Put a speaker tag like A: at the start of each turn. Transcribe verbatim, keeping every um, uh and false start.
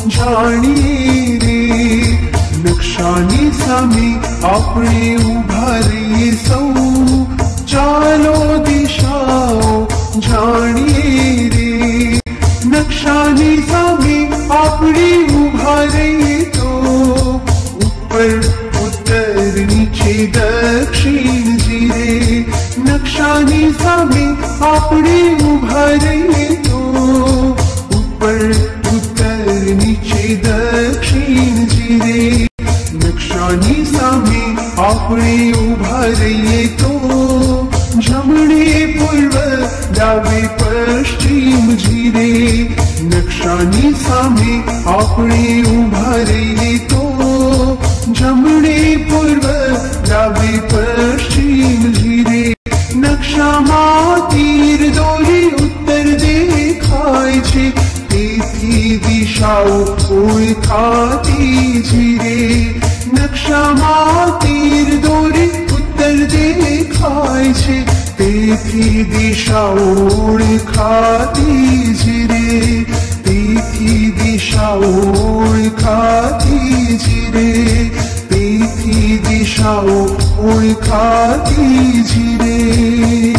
A: જાણીએ રે નકશાની સામે આપણે ઊભા રહીએ સૌ ચાલો દિશાઓ જાણીએ રે નકશાની સામે આપણે ઊભા રહીએ તો ઉપર ઉત્તર નીચે દક્ષિણ જીરે નકશાની સામે આપણે ઊભા રહીએ તો ઉપર ઉત્તર નીચે દક્ષિણ જીરે નકશાની સામે આપણે ઊભા રહીએ તો જમણે પૂર્વ ડાબે પશ્ચિમ જીરે નકશાની સામે આપણે ઊભા રહીએ તો જમણે પૂર્વ ડાબે પશ્ચિમ જીરે નકશામાં તીર દોરી ઉત્તર દેખાય છે તેથી દિશાઓ ઓળખાતી જીરે નકશામાં તીર દોરી ઉત્તર દેખાય છે તેથી દિશાઓ ઓળખાતી જીરે તેથી દિશાઓ ઓળખાતી જીરે તેથી દિશાઓ ઓળખાતી જીરે